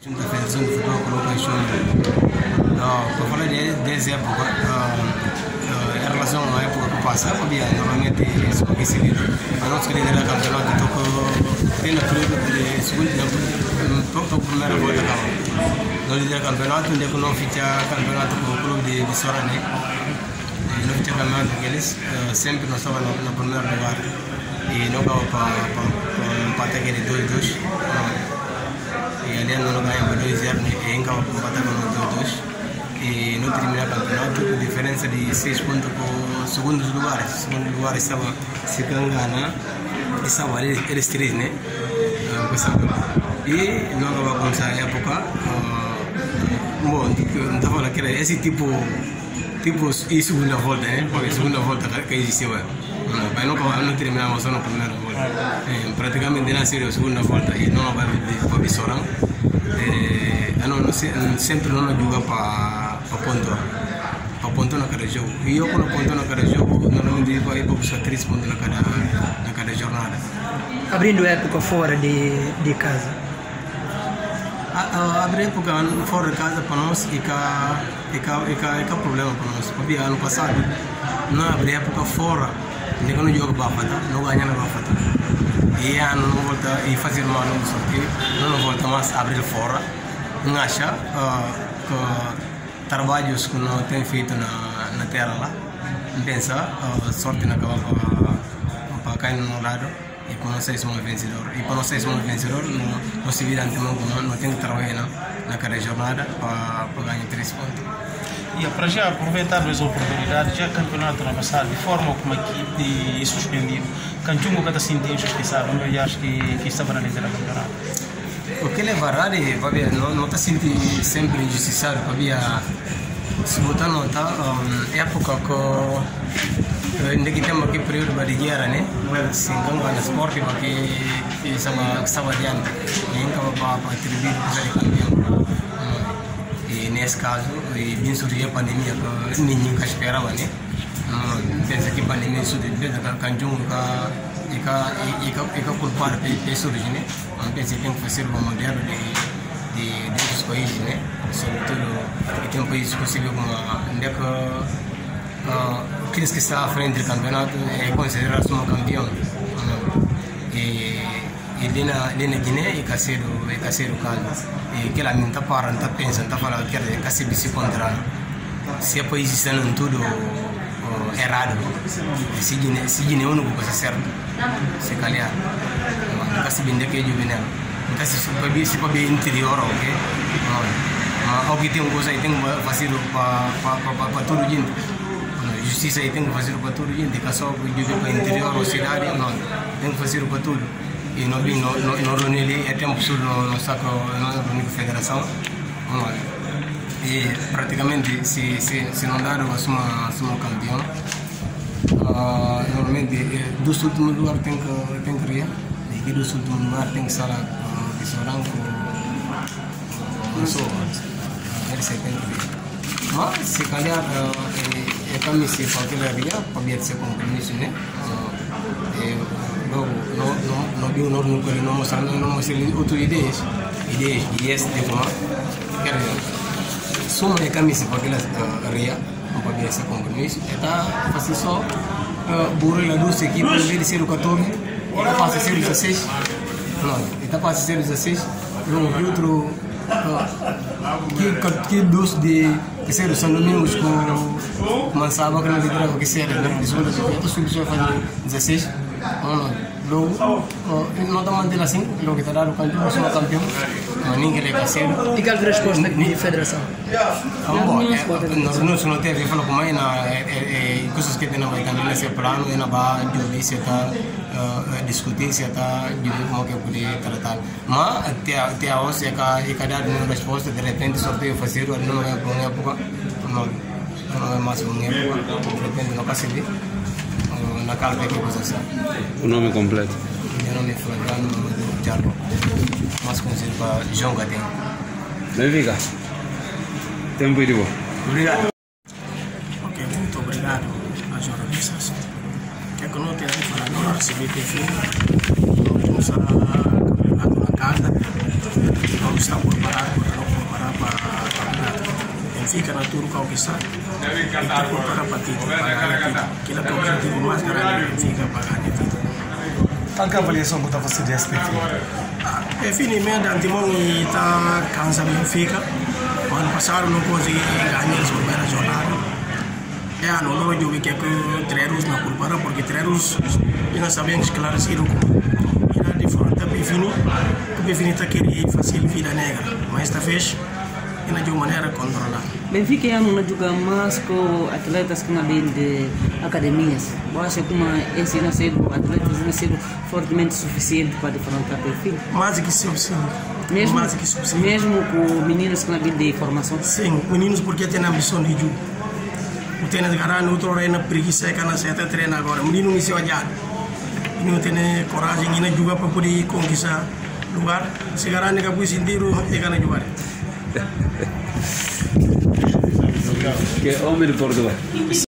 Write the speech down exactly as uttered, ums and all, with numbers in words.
Junto à Federação de Futebol colocou isso. Para falar de dessa época, em relação à época que passa, havia normalmente isso que se vive. A nossa querida campeonato tocou tem na período de segunda, tocou a primeira volta cá. Nós lideramos campeonato, onde não fica campeonato com o clube de, de Sorane. Não fica campeonato com eles, sempre nós estávamos no, no primeiro lugar e não acabou para empatar aquele dois a dois. E ali não ganhamos dois a zero e acabou para empatar com dois a dois. E não terminar o campeonato, com diferença de seis pontos para os segundos lugares. Os segundos lugares estavam se ganhando, estavam eles três, né? E não acabou com essa época. Bom, não estava naquela, esse tipo, tipo, e segunda volta, né? Porque a segunda volta que existiu, mas não, não terminamos só na primeira volta. É, praticamente não seria a segunda volta e não vai para Bissorão. É, não, não, sempre não joga para para ponto, para ponto na cada jogo. E eu quando ponto na cada jogo, normalmente vou ir para buscar três pontos na cada na cada jornada. Abrindo época fora de de casa. Abrir época fora de casa para nós e cá e cá e cá é problema para nós. Porque ano passado não abrir época fora, nem quando jogo bafata, não ganha na bafata. E ano não volta e fazer mal no sorteio, não volta mais a abrir fora. Não acha que trabalhos que não tem feito na na terra lá, pensa sorte na cava para cair no lado. E para nós somos vencedor. E para nós somos vencedor, nós se vira antemão como não tem que trabalhar na, na cada jornada para, para ganhar três pontos. E para já aproveitar as oportunidades, já campeonato na passada, de forma como aqui e suspendido, Canchungo que está sentindo injustiçado, mas acho que, que estava na liderança do campeonato. O que é verdade, não, não está sentindo sempre injustiçado, porque se botar nota, um, época que ainda que temos aqui período de guerra, né? Se engano no esporte, porque estava adiante, nem estava para atribuir para ser campeão. E nesse caso, bem surgiu a pandemia que ninguém esperava, né? Pensa que a pandemia surgiu desde que Canchungo e que culpado para surgir, né? Pensa que tem que fazer uma modelo de de outros países, né? Sobretudo, tem um país possível como a aqueles que estão à frente do campeonato é considerado como campeão. E ali na Guiné é Caseiro é Caseiro Caldas. E que lá não está parando, está pensando, está falando que é Caseiro se contra. Se o país está em tudo errado, se Guiné se Guiné é o único que está certo, se calhar. Não se vende que é juvenil. Então se se para bem interior, ok? Mas o que tem coisa aí tem que fazer para todo mundo. Justiça aí tem que fazer para tudo, gente que só vive para o interior ou cidade, não, tem que fazer para tudo. E nós não reunimos, é tempo absurdo no sacro, na federação. E praticamente, se, se, se não dar, eu sou um campeão. Uh, normalmente, dos últimos lugares tem que, tem que ir, e dos últimos lugares tem que estar de Sorão com o esse tem que ir. Mas, se calhar, é caminho se para aquela área, para ver se compromisso, né? Logo, não viu nós nunca não mostrando, não mostrando outras ideias, ideias e esse de como, quer dizer, soma é caminho se para aquela área, para ver esse compromisso, está fazendo só burro lá duas equipes, em vez de ser o quatorze, está para ser o dezesseis, não, está para ser o dezesseis, logo outro que que dos de que ser São Domingos com Mansaba que não liderava que ser né isso é só fazer dezesseis logo não está mantendo assim logo que está dando campeão só campeão ninguém é caseiro e qual a resposta da federação nós não não teve falou como é na coisas que tem na vai caminhar nesse plano e na vai de se está discutir se está de como que poder tratar mas até até hoje é que cada uma resposta de repente sorteio fazer ou não é para uma época não não é mais uma época de repente não passa de na cara que coisa assim o nome completo meu nome é Flávio Jarro mais conhecido para João Gaten. Benfica tempo de boa. Obrigado. Ok, muito obrigado às jornalistas que conosco aqui para nós receber T V. Vamos começar a campeonato na casa. Vamos estar preparados Benfica na turno qual que está. E está por para partido, para ganhar título. Que é o objetivo mais grande do Benfica para ganhar título. Qual que é a avaliação que está fazendo desse perfil? Infelizmente, antemão está cansado do Benfica. O ano passado não consegui ganhar as primeiras jornadas. É ano novo eu vi que o Treiros não culparam, porque Treiros ainda sabemos esclarecer o que era diferente da Befini, que o Befini está querendo fazer vida negra, mas esta vez ainda de uma maneira controlada. Benfica é um jogo mais com atletas que não vêm de academias. Eu acho que uma esse não ser atletas não ser fortemente suficiente para defrontar o perfil. Mais que suficiente. Mesmo, mais que suficiente. Mesmo com meninos que não vêm de formação. Sim, meninos porque têm a ambição de jogo. O tênis garante outro reina preguiça que na seta treina agora. Menino não se olhar. Menino tem coragem de jogar para poder conquistar lugar. Se garante que pode sentir e ganha jogar. Que homem de Portugal.